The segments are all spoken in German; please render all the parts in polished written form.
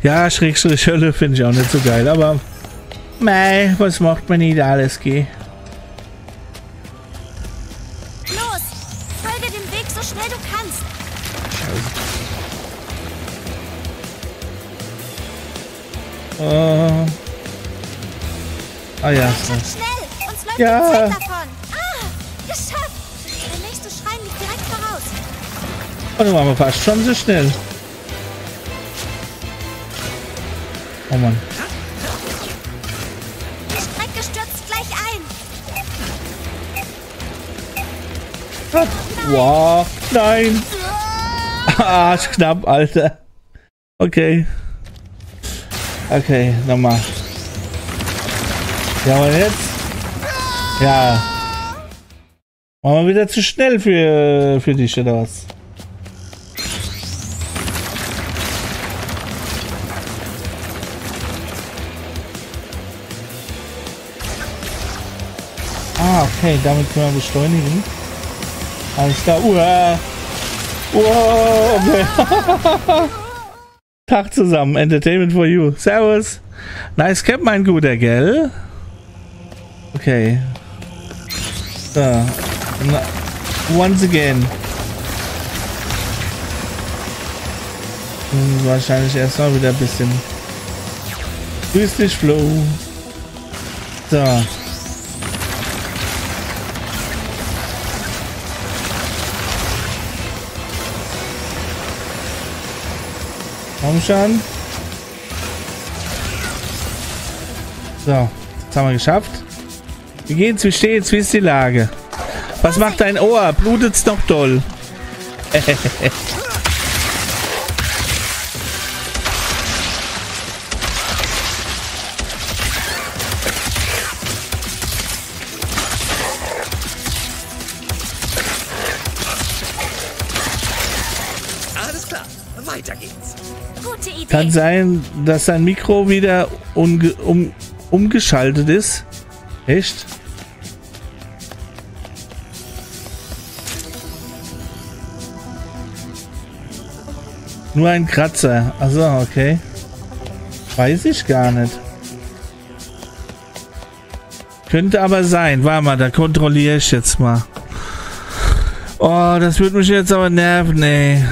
Ja, Schrägstrich Hölle finde ich auch nicht so geil, aber mei, was macht man nicht alles, geh. Los, folge dem Weg so schnell du kannst. Ah ja. Schnell, uns läuft Ja. die Zeit davon. Ah, geschafft. Der nächste Schrein liegt direkt voraus. Und dann waren wir fast schon so schnell. Oh Mann. Die Strecke stürzt gleich ein. Ah, wow, nein. Ah, ist knapp, Alter. Okay. Okay, nochmal. Ja, und jetzt? Ja. Waren wir wieder zu schnell für dich, oder was? Ah, okay, damit können wir beschleunigen. Alles klar. Okay. Tag zusammen. Entertainment for you. Servus. Nice Cap, mein Guter, gell? Okay. So. Once again. Wahrscheinlich erstmal wieder ein bisschen. Grüß dich, Flo. So. Komm schon. So, jetzt haben wir geschafft. Wie geht's? Wie steht's? Wie ist die Lage? Was macht dein Ohr? Blutet's noch doll? Alles klar, weiter geht's. Gute Idee. Kann sein, dass sein Mikro wieder umgeschaltet ist. Echt? Nur ein Kratzer. Also okay. Weiß ich gar nicht. Könnte aber sein. Warte mal, da kontrolliere ich jetzt mal. Oh, das würde mich jetzt aber nerven, ey.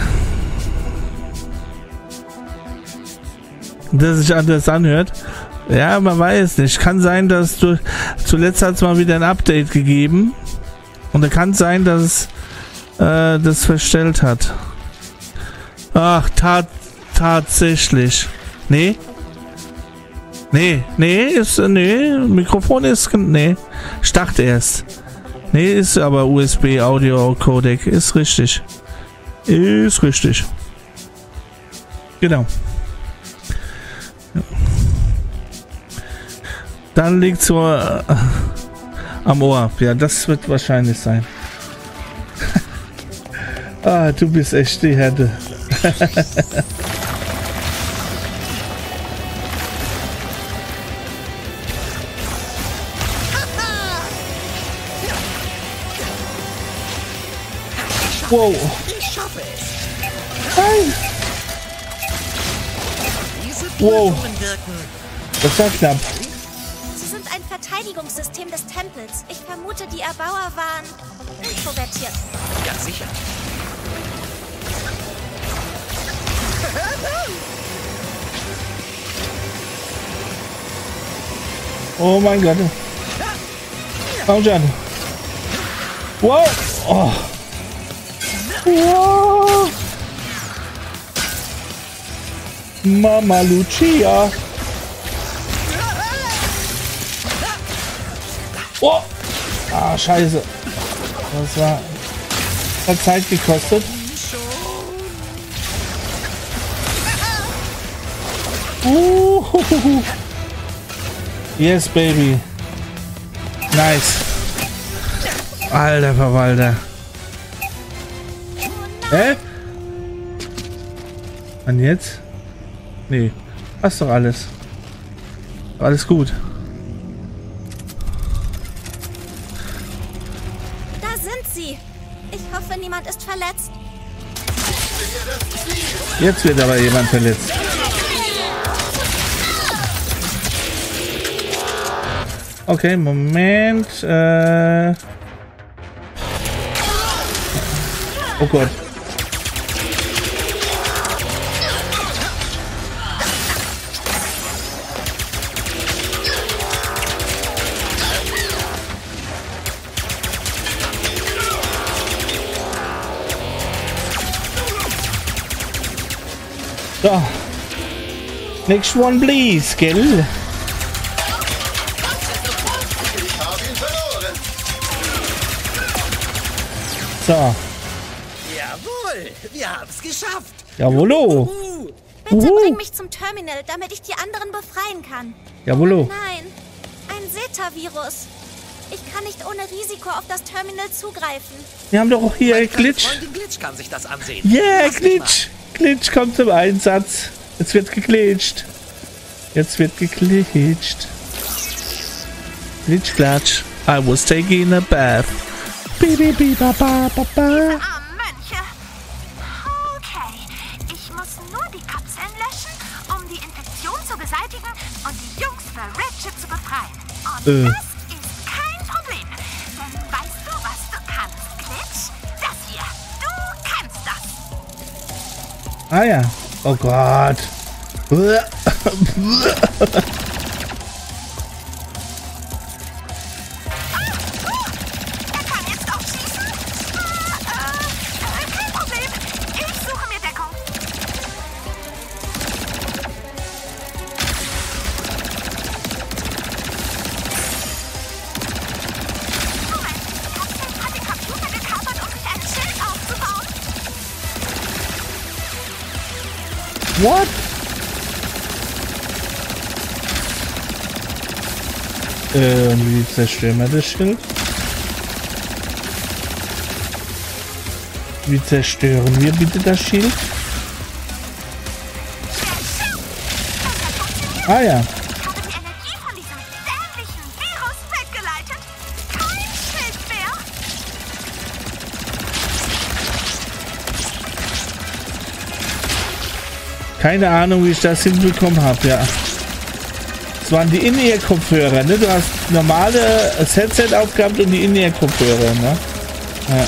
Dass sich anders anhört. Ja, man weiß nicht. Kann sein, dass du zuletzt hat es mal wieder ein Update gegeben. Und da kann sein, dass es das verstellt hat. Ach, tatsächlich. Nee. Nee, Mikrofon ist, nee, Start erst. Nee, ist aber USB Audio Codec, ist richtig. Ist richtig. Genau. Dann liegt so am Ohr. Ja, das wird wahrscheinlich sein. Ah, du bist echt die Härte. Wow. Ich schaffe es. Nein. Diese Wow. Prüfungen wirken. Das war knapp. Sie sind ein Verteidigungssystem des Tempels. Ich vermute, die Erbauer waren introvertiert. Ja, sicher. Oh mein Gott. Komm schon. Wow. Oh. Wow. Mama Lucia. Oh. Ah, scheiße. Das hat Zeit gekostet. Yes, baby. Nice. Alter Verwalter. Hä? Und jetzt? Nee. Passt doch alles. Alles gut. Da sind sie. Ich hoffe, niemand ist verletzt. Jetzt wird aber jemand verletzt. Okay, Moment. Oh Gott. So. Next one, please, gell? Ich habe ihn verloren. So. Jawohl, wir haben's geschafft. Jawollo. Bitte bring mich zum Terminal, damit ich die anderen befreien kann. Jawollo. Nein, ein Zeta-Virus. Ich kann nicht ohne Risiko auf das Terminal zugreifen. Wir haben doch auch hier Glitch. Freundin Glitch kann sich das ansehen. Yeah, Lass mich Glitch. Glitch kommt zum Einsatz. Jetzt wird geglitscht. Jetzt wird geglitscht. Glitch, Klatsch. I was taking a bath. Bibi, biba, ba, ba, ba. Armen Mönche. Okay, ich muss nur die Kapseln löschen, um die Infektion zu beseitigen und die Jungs für Ratchet zu befreien. Und das ist kein Problem. Denn weißt du, was du kannst, Glitch? Das hier. Du kannst das. Ah ja. Oh Gott. Er kann jetzt auch schießen. Kein Problem. Ich suche mir Deckung. Moment, die Kapsel hat den Computer gekapert, um sich ein Schild aufzubauen. What? Wie zerstören wir das Schild? Wie zerstören wir bitte das Schild? Ah ja. Ich habe die Energie von diesem dämlichen Virus weggeleitet. Kein Schild mehr. Keine Ahnung, wie ich das hinbekommen habe, ja. Das waren die In-Ear-Kopfhörer, ne? Du hast normale Headset aufgehabt und die In-Ear-Kopfhörer, ne? Ja.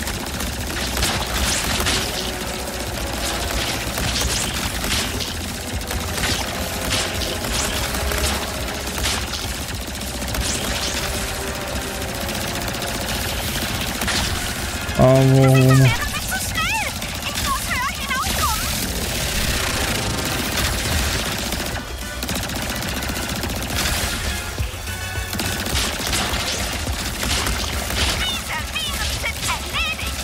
Nicht so schnell. Ich muss höher hinauskommen. Diese Viren sind erledigt.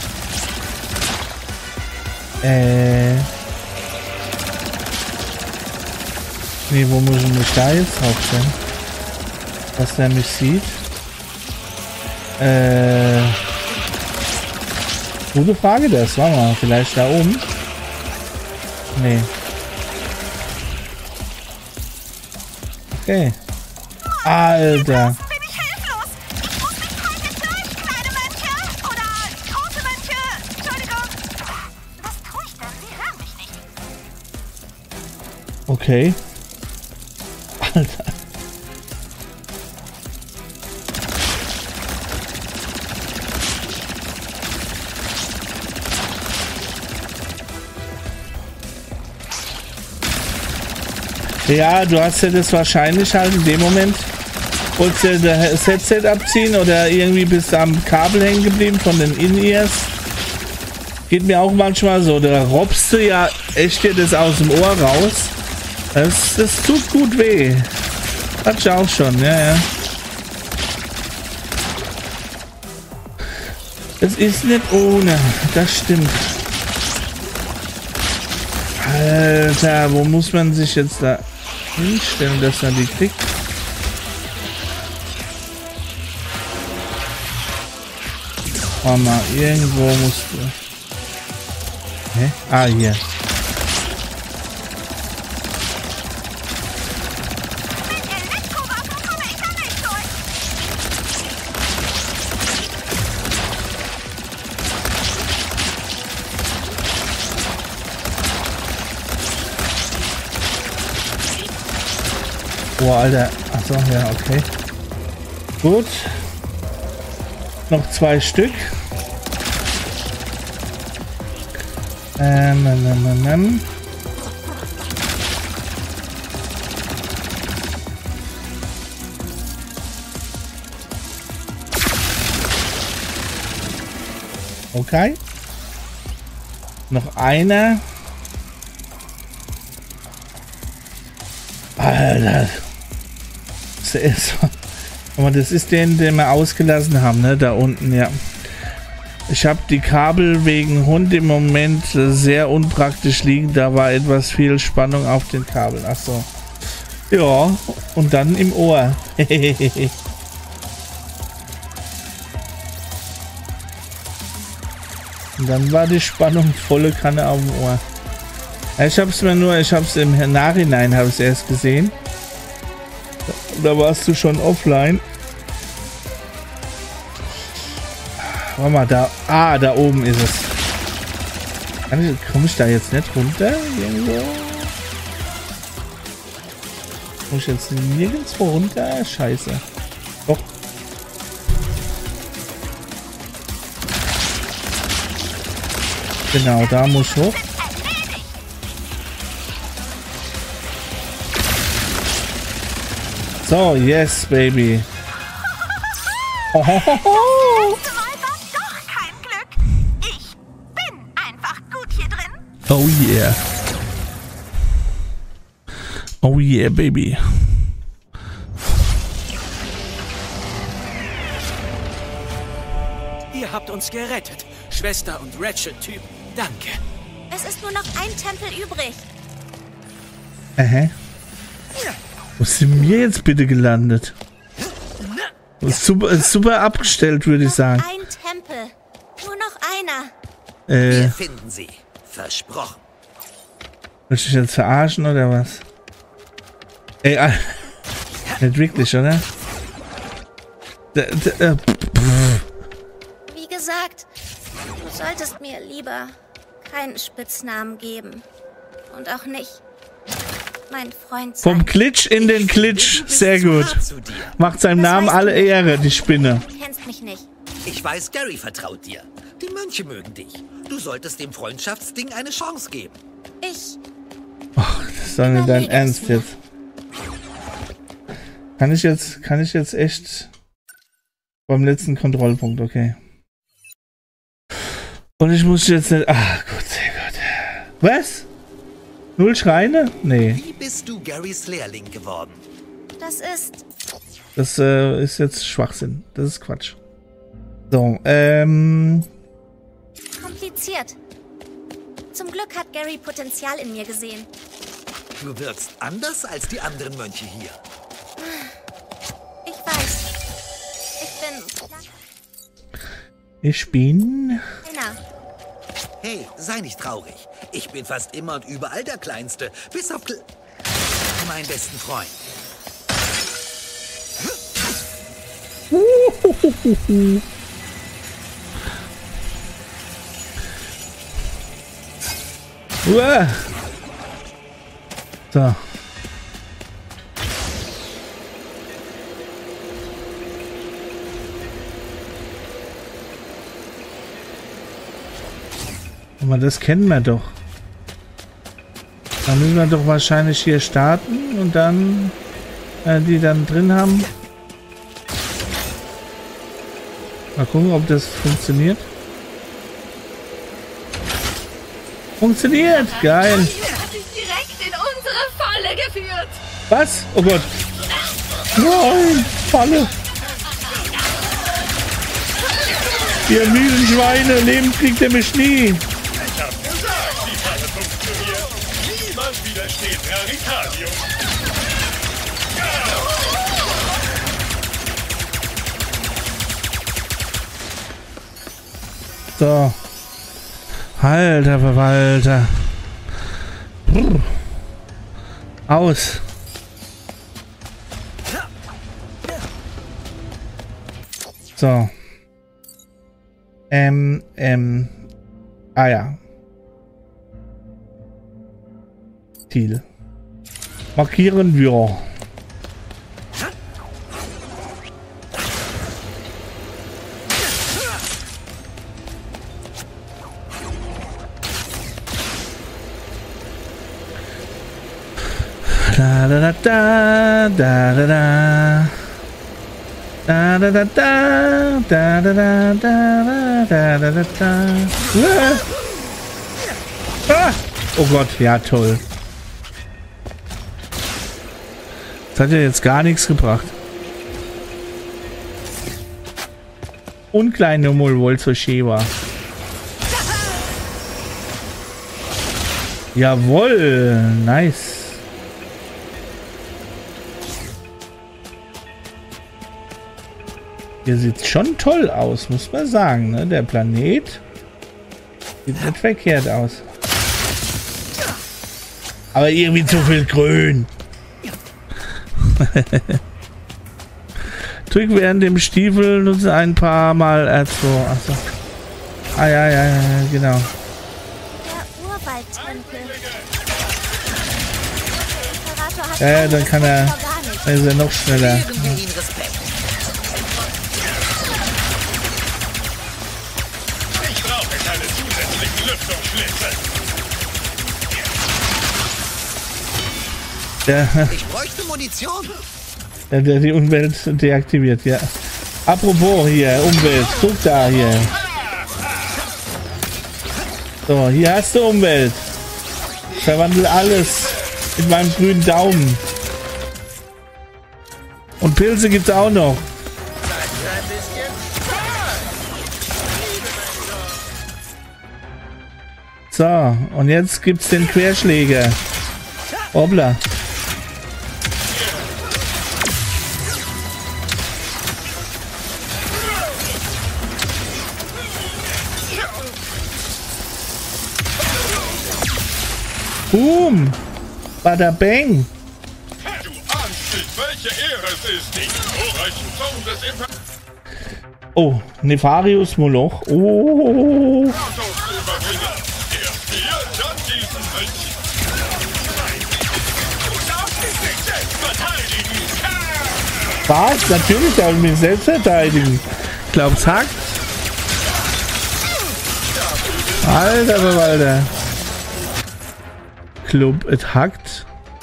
Nee, wo muss ich mich da jetzt draufstellen? Dass der mich sieht? Gute Frage das. Warte mal, vielleicht da oben? Nee. Okay. Alter. Bin ich hilflos. Ich muss mich heute durch, kleine Mönche. Oder große Mönche. Entschuldigung. Was tue ich denn? Sie hören mich nicht. Okay. Alter. Ja, du hast ja das wahrscheinlich halt in dem Moment, wolltest du das Headset abziehen oder irgendwie bist du am Kabel hängen geblieben von den In-Ears. Geht mir auch manchmal so, da robst du ja echt dir das aus dem Ohr raus. Das tut gut weh. Hat ich auch schon, ja. Es ist nicht ohne, das stimmt. Alter, wo muss man sich jetzt da hinstellen, dass man die kriegt? Warte mal, irgendwo musst du... Hä? Ah, hier. Mit Elektrowaffen komme ich da nicht durch. Oh, Alter. Achso, ja, okay. Gut. Noch 2 Stück. Okay. Noch einer. Alter. Aber das ist den wir ausgelassen haben, ne? Da unten, ja. Ich habe die Kabel wegen Hund im Moment sehr unpraktisch liegen. Da war etwas viel Spannung auf den Kabeln. Ach so. Ja, und dann im Ohr. Und dann war die Spannung volle Kanne auf dem Ohr. Ich hab's im Nachhinein habe ich erst gesehen. Da warst du schon offline. Warte mal, da. Ah, da oben ist es. Komme ich da jetzt nicht runter? Irgendwo? Komme ich jetzt nirgendwo runter? Scheiße. Doch. Genau, da muss ich hoch. So, yes, baby. Oh, ho, ho, ho. Das war doch kein Glück. Ich bin einfach gut hier drin. Oh yeah. Oh yeah, baby. Ihr habt uns gerettet. Schwester und Ratchet-Typ. Danke. Es ist nur noch ein Tempel übrig. Wo sind wir jetzt bitte gelandet? Super abgestellt, würde ich sagen. Ein Tempel. Nur noch einer. Wir finden sie. Versprochen. Willst du dich jetzt verarschen oder was? Ey, nicht wirklich, oder? Wie gesagt, du solltest mir lieber keinen Spitznamen geben. Und auch nicht mein Freund sein. Vom Glitch in den Glitch. Sehr gut. Macht seinem Namen alle Ehre, die Spinne. Du kennst mich nicht. Ich weiß, Gary vertraut dir. Die Mönche mögen dich. Du solltest dem Freundschaftsding eine Chance geben. Ich Ach, das ist doch nicht dein Ernst jetzt. Kann ich jetzt echt beim letzten Kontrollpunkt, okay. Und ich muss jetzt nicht. Ach Gott, sehr gut. Was? 0 Schreine? Nee. Wie bist du Garys Lehrling geworden? Das ist ist jetzt Schwachsinn. Das ist Quatsch. So, kompliziert. Zum Glück hat Gary Potenzial in mir gesehen. Du wirkst anders als die anderen Mönche hier. Ich weiß. ich bin. Kleiner. Hey, sei nicht traurig. Ich bin fast immer und überall der Kleinste. Bis auf meinen besten Freund. Uah. So. Aber das kennen wir doch. Da müssen wir doch wahrscheinlich hier starten und dann die dann drin haben. Mal gucken, ob das funktioniert. Funktioniert! Geil! Hat dich direkt in unsere Falle geführt. Was? Oh Gott! Nein! Falle! Ihr miesen Schweine! Leben kriegt ihr mich nie! Ich hab gesagt, die Falle funktioniert. Niemand widersteht Veritarium. So. Alter Verwalter. Brr. Aus. So. Ah ja. Ziel. Markieren wir. Da da da da da da da. Da da da da da da da da da da da da. Ah! Oh Gott, ja toll. Das hat ja jetzt gar nichts gebracht. Und kleine Mulwol zur Sheva. Jawohl, nice. Hier sieht schon toll aus, muss man sagen. Ne? Der Planet sieht nicht verkehrt aus. Aber irgendwie zu viel Grün. Drück während dem Stiefel nutze ein paar Mal R2. Achso. Ah ja, ja, ja, genau. Der Urwaldtempel. Ja, dann kann er. Dann ist er noch schneller. Geben wir ihm Respekt. Ich brauche keine zusätzlichen Lüftungsschlitze. Ich bräuchte Munition. Der die Umwelt deaktiviert, ja. Apropos hier, Umwelt. Guck da hier. So, hier hast du Umwelt. Verwandel alles mit meinem grünen Daumen. Und Pilze gibt's auch noch. So, und jetzt gibt's den Querschläger. Hoppla. Boom! Bada bang! Du ahnst nicht, welche Ehre es ist, den glorreichen Sohn des Imperators Oh, Nefarius Moloch. Oh! zu überbringen. Erst hier, dann diesen Mönch. Du darfst dich nicht selbst verteidigen. Was? Natürlich darf ich mich selbst verteidigen. Glaub's hackt? Alter Verwalter. Club, es hackt.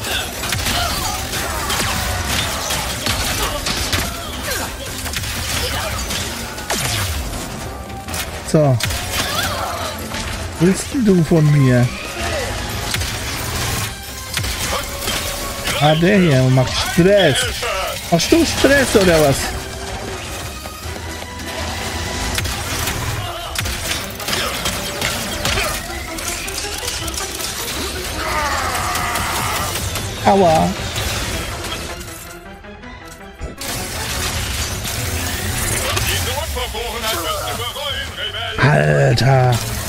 So. Willst du von mir? Ah, der hier macht Stress. Machst du Stress oder was? Aua. Diese Unverfrorenheit wirst du bereuen, Rebell. Alter.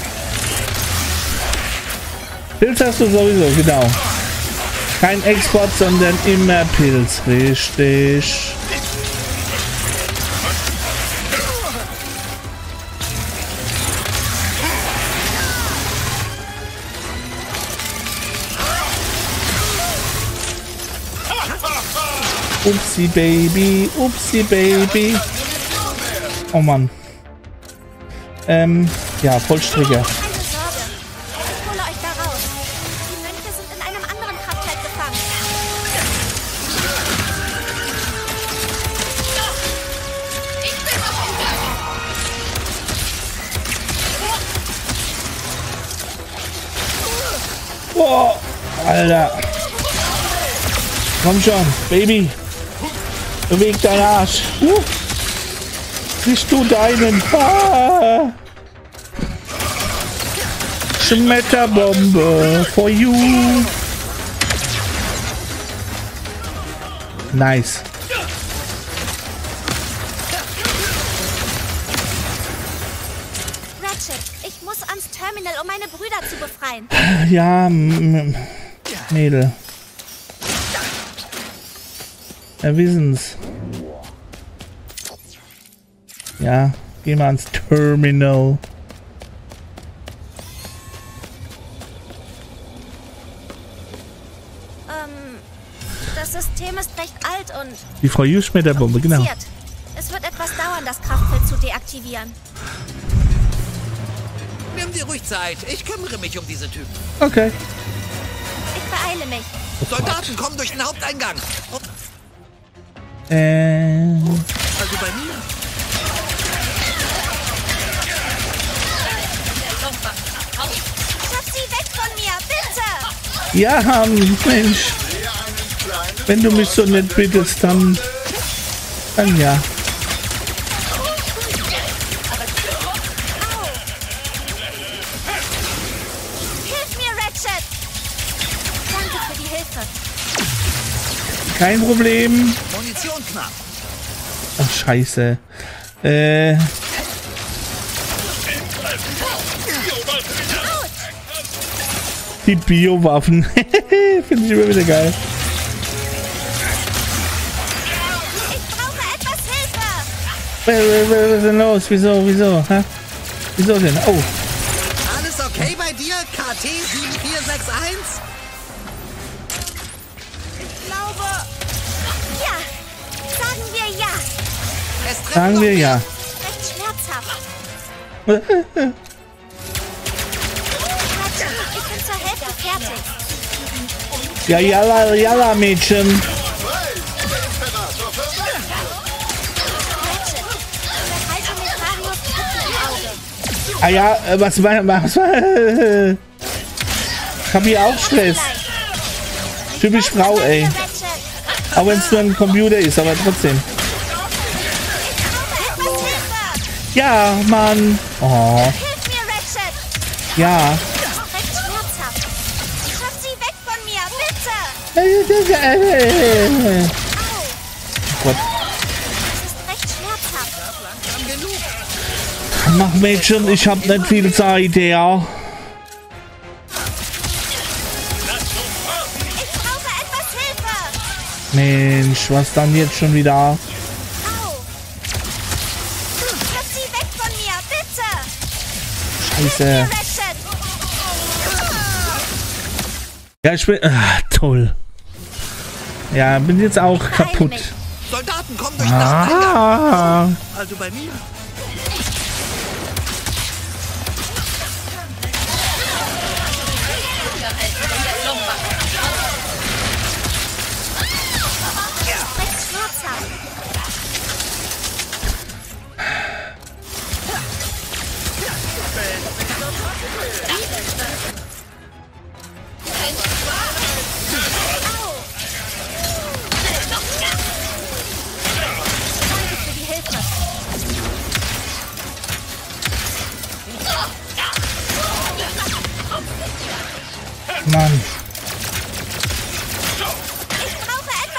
Pilz hast du sowieso, genau. Kein Export, sondern immer Pilz. Richtig. Upsi Baby, Upsi Baby. Oh Mann. Ja, Vollstrecker. Keine Sorge. Ich hole euch da raus. Die Mönche sind in einem anderen Kraftfeld gefangen. Boah, Alter. Komm schon, Baby. Beweg deinen Arsch. Siehst du deinen? Ah. Schmetterbombe for you. Nice. Ratchet, ich muss ans Terminal, um meine Brüder zu befreien. Ja, Mädel. Wir wissen's. Ja, geh mal ans Terminal. Das System ist recht alt und Die Frau Jusch mit der Bombe, genau. kompliziert. Es wird etwas dauern, das Kraftfeld zu deaktivieren. Nimm dir ruhig Zeit. Ich kümmere mich um diese Typen. Okay. Ich beeile mich. Soldaten kommen durch den Haupteingang. Oh, also bei mir. Schaff sie weg von mir, bitte! Ja, Mensch. Wenn du mich so nett bittest, dann ja. Hilf mir, Ratchet! Danke für die Hilfe. Kein Problem. Munition knapp. Ach, scheiße. Die Biowaffen. Finde ich immer wieder geil. Ich brauche etwas Hilfe! Was ist denn los? Wieso? Hä? Wieso denn? Oh. Alles okay bei dir, KT 7461? Ich glaube... Ja! Sagen wir ja! Es trifft Sagen noch wir mehr. ja. Recht schmerzhaft. Ratchet, ich bin zur Hälfte fertig. Ja, jalla, Mädchen. Ratchet, behalte Nepharios Puppe im Auge. Ah ja, was? Ich hab hier auch Stress. Typisch Frau, ey. Ratchet, Auch wenn es nur ein Computer ist, aber trotzdem. ich brauche etwas Hilfe! Ja, Mann. Oh, Hilf mir, Ratchet! ja. Recht schmerzhaft. Schaff sie weg von mir, bitte! Oh Au! Gott. Es ist recht schmerzhaft. Langsam genug. Mach, Mädchen, ich hab nicht viel Zeit, ja. Ich brauche etwas Hilfe! Mensch, was dann jetzt schon wieder? Au! Schaff sie weg von mir, bitte! Scheiße. Ratchet! Ja, ich bin... toll. Ja, bin jetzt auch kaputt. Soldaten kommen durch den Haupteingang. Ah. Also bei mir. Recht schmerzhaft. Danke für die Hilfe. Mann. Ich brauche etwas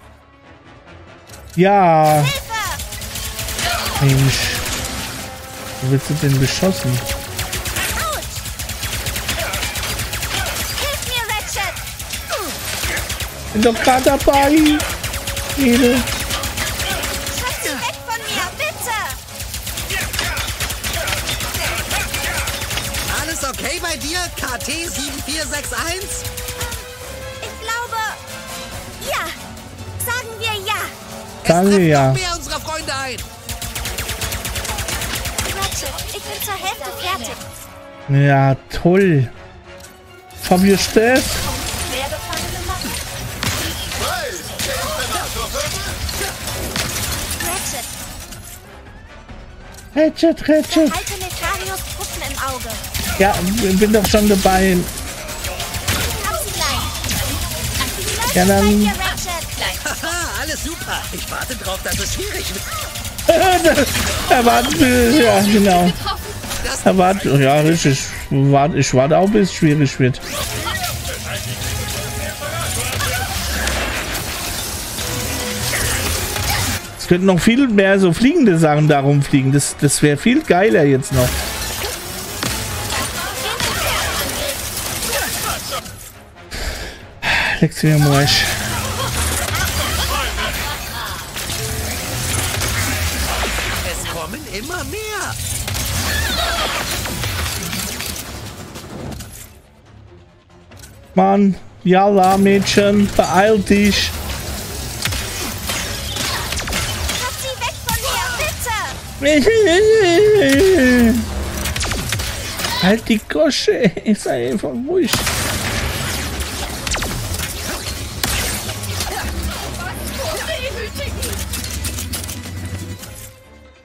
Ja, Hilfe! Mensch. Wo wird sie denn beschossen? Autsch! Hilf mir, Ratchet! Bin doch gerade dabei. Mädel. Schaff sie weg von mir, bitte! Alles okay bei dir, KT 7461? Ich glaube... Ja! Sagen wir ja! Sagen wir Es ja. trifft noch mehr unserer Freunde ein. Ratchet, ich bin zur Hälfte fertig. Ja, toll. Hab ich Stress? Wer Gefangene machen? Ratchet, Ratchet. halte Nepharios Puppen im Auge. Ja, bin doch schon dabei. Hab sie gleich. Ja, Bei dann... dir, Ratchet. Haha, alles super. Ich warte drauf, dass es schwierig wird. Erwarten, ja, genau. Erwarten, ja, richtig. Ich warte auch, bis es schwierig wird. Es könnten noch viel mehr so fliegende Sachen darum fliegen. Das wäre viel geiler jetzt noch. Lexion Morsch. Es kommen immer mehr. Mann, jalla, Mädchen, beeil dich. Schaff sie weg von mir, bitte! Halt die Gosche, sei einfach ruhig.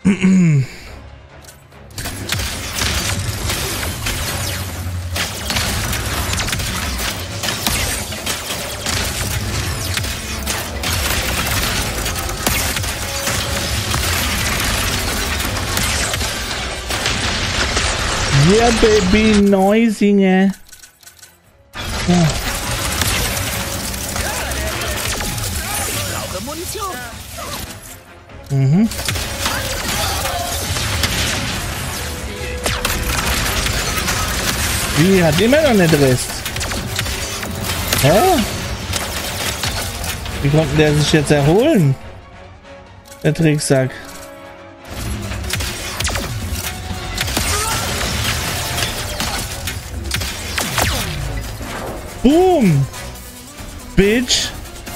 Yeah, baby, Neusinger. Ja. Brauche Munition. Mhm. Wie, hat immer noch nicht Rest? Hä? Wie konnte der sich jetzt erholen? Der Tricksack. Boom! Bitch!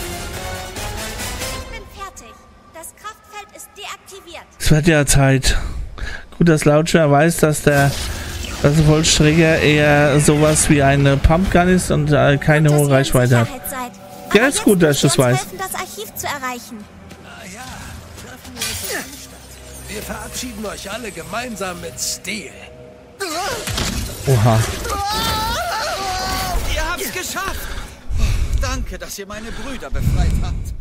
Ich bin fertig. Das Kraftfeld ist deaktiviert. Es wird ja Zeit. Gut, dass Launcher weiß, dass der Vollstrecker eher sowas wie eine Pumpgun ist und keine hohe Reichweite hat. Ja, ist gut, dass ich das weiß. Das Archiv zu erreichen. Na ja, treffen wir uns in der Stadt. Wir verabschieden euch alle gemeinsam mit Stil. Oha. Ihr habt's geschafft! Danke, dass ihr meine Brüder befreit habt.